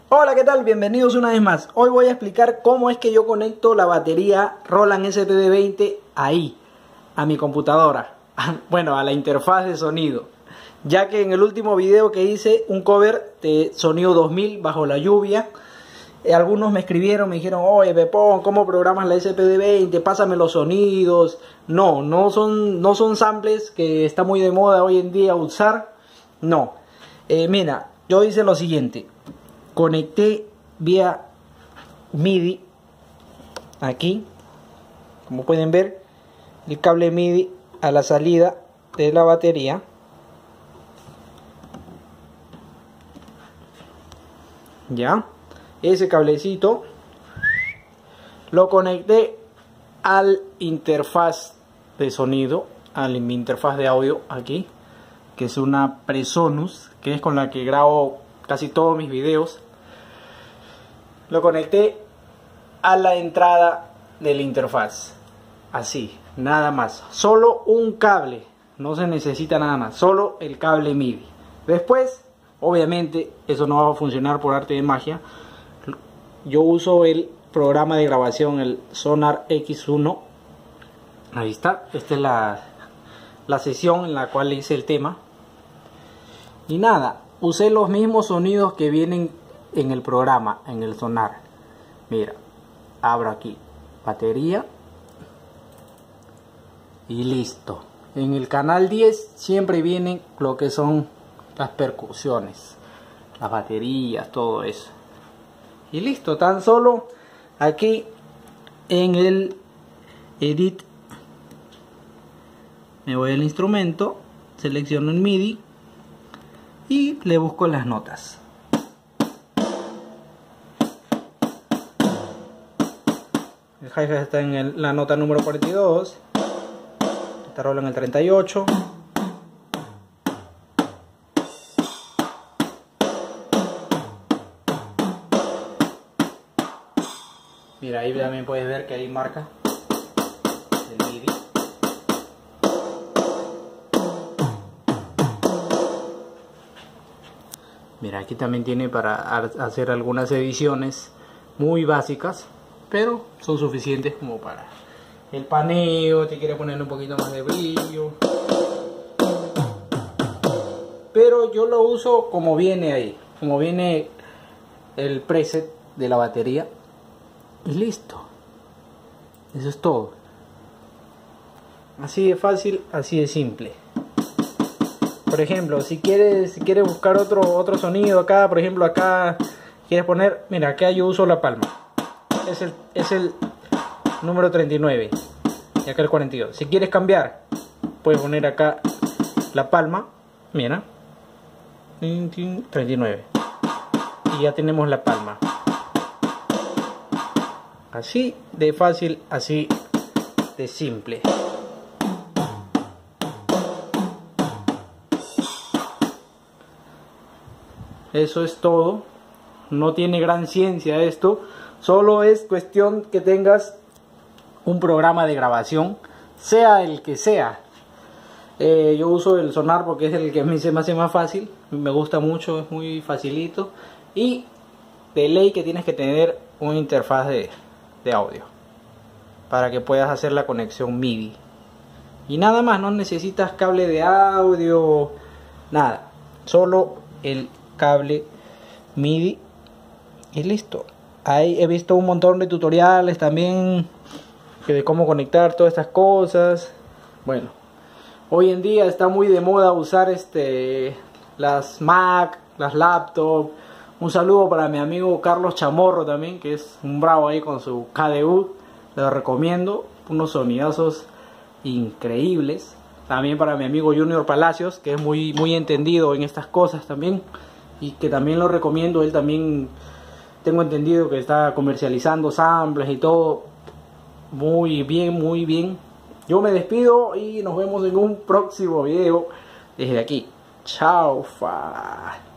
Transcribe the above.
Hola, ¿qué tal? Bienvenidos una vez más. Hoy voy a explicar cómo es que yo conecto la batería Roland SPD20 ahí, a mi computadora. Bueno, a la interfaz de sonido. Ya que en el último video que hice un cover de Sonido 2000 bajo la lluvia, algunos me escribieron, me dijeron: oye Pepón, ¿cómo programas la SPD20? Pásame los sonidos. No son samples que está muy de moda hoy en día usar. No. Mira, yo hice lo siguiente. Conecté vía MIDI aquí, como pueden ver, el cable MIDI a la salida de la batería. Ya, ese cablecito lo conecté al interfaz de sonido, a mi interfaz de audio aquí, que es una Presonus, que es con la que grabo casi todos mis videos. Lo conecté a la entrada de la interfaz, así, nada más, solo un cable, no se necesita nada más, solo el cable MIDI. Después, obviamente, eso no va a funcionar por arte de magia. Yo uso el programa de grabación, el Sonar X1. Ahí está, esta es la sesión en la cual hice el tema. Y nada, usé los mismos sonidos que vienen en el programa, en el Sonar. Mira, abro aquí batería y listo. En el canal 10 siempre vienen lo que son las percusiones, las baterías, todo eso. Y listo, tan solo aquí en el edit me voy al instrumento, selecciono el MIDI y le busco las notas. El hi-hat está en la nota número 42, esta rola en el 38. Mira, ahí también puedes ver que ahí marca el MIDI. Mira, aquí también tiene para hacer algunas ediciones muy básicas, pero son suficientes como para el paneo. Te quiere poner un poquito más de brillo, pero yo lo uso como viene ahí, como viene el preset de la batería. Y listo, eso es todo. Así de fácil, así de simple. Por ejemplo, si quieres buscar otro sonido acá, por ejemplo acá quieres poner, mira, acá yo uso la palma, es el número 39 y acá el 42. Si quieres cambiar, puedes poner acá la palma, mira, 39, y ya tenemos la palma. Así de fácil, así de simple. Eso es todo. No tiene gran ciencia esto. Solo es cuestión que tengas un programa de grabación, sea el que sea. Yo uso el Sonar porque es el que a mí se me hace más fácil. Me gusta mucho, es muy facilito. Y de ley que tienes que tener una interfaz de audio para que puedas hacer la conexión MIDI. Y nada más, no necesitas cable de audio, nada. Solo el cable MIDI y listo. Ahí he visto un montón de tutoriales también de cómo conectar todas estas cosas. Bueno, hoy en día está muy de moda usar las Mac, las laptops. Un saludo para mi amigo Carlos Chamorro también, que es un bravo ahí con su KDU. Lo recomiendo, unos sonidazos increíbles. También para mi amigo Junior Palacios, que es muy entendido en estas cosas también, y que también lo recomiendo. Él también, tengo entendido que está comercializando samples y todo. Muy bien, muy bien. Yo me despido y nos vemos en un próximo video desde aquí. Chao, fa.